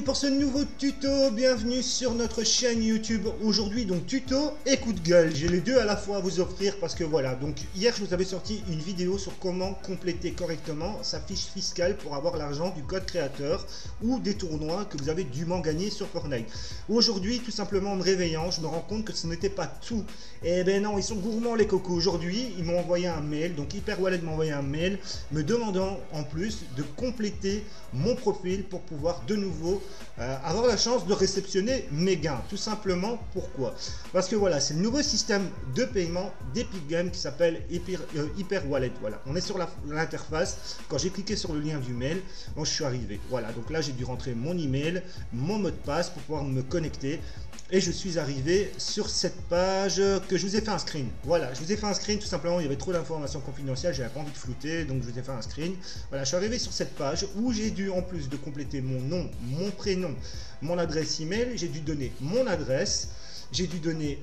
pour ce nouveau tuto, bienvenue sur notre chaîne YouTube. Aujourd'hui donc tuto et coup de gueule, j'ai les deux à la fois à vous offrir parce que voilà, donc hier je vous avais sorti une vidéo sur comment compléter correctement sa fiche fiscale pour avoir l'argent du code créateur ou des tournois que vous avez dûment gagné sur Fortnite. Aujourd'hui tout simplement en me réveillant, je me rends compte que ce n'était pas tout. Et ben non, ils sont gourmands les cocos. Aujourd'hui ils m'ont envoyé un mail, donc Hyperwallet m'a envoyé un mail me demandant en plus de compléter mon profil pour pouvoir de nouveau avoir la chance de réceptionner mes gains. Tout simplement, pourquoi? Parce que voilà, c'est le nouveau système de paiement d'Epic Games qui s'appelle Hyperwallet. Voilà, on est sur l'interface. Quand j'ai cliqué sur le lien du mail, bon, je suis arrivé. Voilà, donc là j'ai dû rentrer mon email, mon mot de passe pour pouvoir me connecter. Et je suis arrivé sur cette page que je vous ai fait un screen. Voilà, je vous ai fait un screen tout simplement, il y avait trop d'informations confidentielles, j'avais pas envie de flouter, donc je vous ai fait un screen. Voilà, je suis arrivé sur cette page où j'ai dû, en plus de compléter mon nom, mon prénom, mon adresse email, j'ai dû donner mon adresse, j'ai dû donner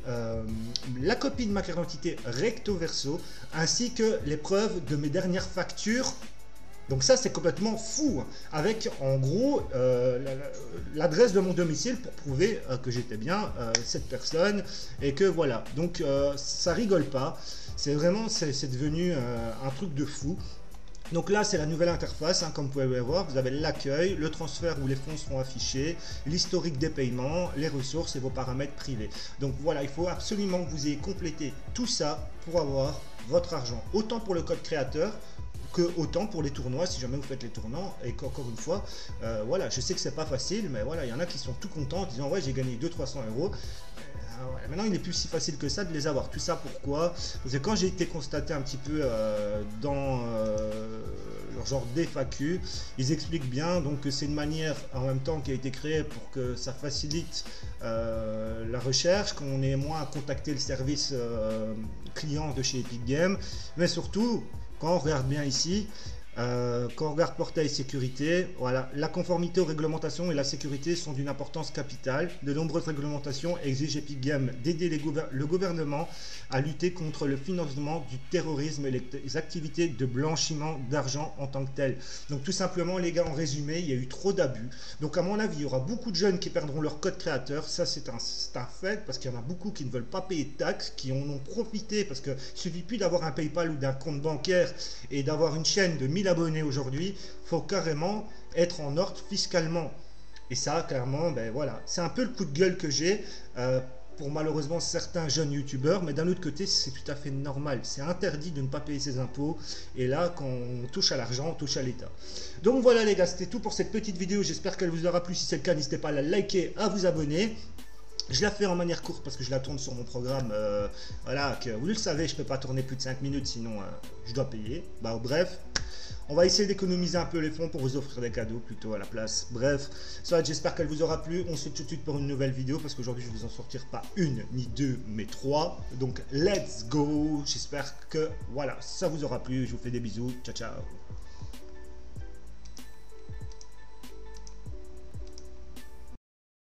la copie de ma carte d'identité recto verso, ainsi que les preuves de mes dernières factures. Donc ça c'est complètement fou, hein, avec en gros l'adresse de mon domicile pour prouver que j'étais bien cette personne et que voilà, donc ça rigole pas, c'est vraiment, c'est devenu un truc de fou. Donc là c'est la nouvelle interface, hein, comme vous pouvez voir, vous avez l'accueil, le transfert où les fonds seront affichés, l'historique des paiements, les ressources et vos paramètres privés. Donc voilà, il faut absolument que vous ayez complété tout ça pour avoir votre argent, autant pour le code créateur que autant pour les tournois, si jamais vous faites les tournois. Et qu'encore une fois, voilà, je sais que c'est pas facile, mais voilà, il y en a qui sont tout contents en disant ouais, j'ai gagné 200-300 euros. Ouais, maintenant il n'est plus si facile que ça de les avoir. Tout ça pourquoi? Parce que quand j'ai été constaté un petit peu dans leur genre d'FAQ, ils expliquent bien donc que c'est une manière en même temps qui a été créée pour que ça facilite la recherche, qu'on ait moins à contacter le service client de chez Epic Games, mais surtout quand on regarde bien ici, quand on regarde portail sécurité, voilà, la conformité aux réglementations et la sécurité sont d'une importance capitale. De nombreuses réglementations exigent Epic Games d'aider le gouvernement à lutter contre le financement du terrorisme et les activités de blanchiment d'argent en tant que tel. Donc tout simplement les gars, en résumé, il y a eu trop d'abus. Donc à mon avis, il y aura beaucoup de jeunes qui perdront leur code créateur. Ça c'est un fait, parce qu'il y en a beaucoup qui ne veulent pas payer de taxes, qui en ont profité, parce qu'il ne suffit plus d'avoir un PayPal ou d'un compte bancaire et d'avoir une chaîne de 1000 abonnés aujourd'hui, faut carrément être en ordre fiscalement. Et ça, clairement, ben voilà, c'est un peu le coup de gueule que j'ai pour malheureusement certains jeunes youtubeurs, mais d'un autre côté, c'est tout à fait normal. C'est interdit de ne pas payer ses impôts. Et là, quand on touche à l'argent, on touche à l'État. Donc voilà les gars, c'était tout pour cette petite vidéo. J'espère qu'elle vous aura plu. Si c'est le cas, n'hésitez pas à la liker, à vous abonner. Je la fais en manière courte parce que je la tourne sur mon programme. Voilà, que vous le savez, je peux pas tourner plus de 5 minutes, sinon je dois payer. Bah bref. On va essayer d'économiser un peu les fonds pour vous offrir des cadeaux plutôt à la place. Bref, soit j'espère qu'elle vous aura plu. On se dit tout de suite pour une nouvelle vidéo parce qu'aujourd'hui je vais vous en sortir pas une ni deux mais trois. Donc let's go. J'espère que voilà, ça vous aura plu. Je vous fais des bisous. Ciao ciao.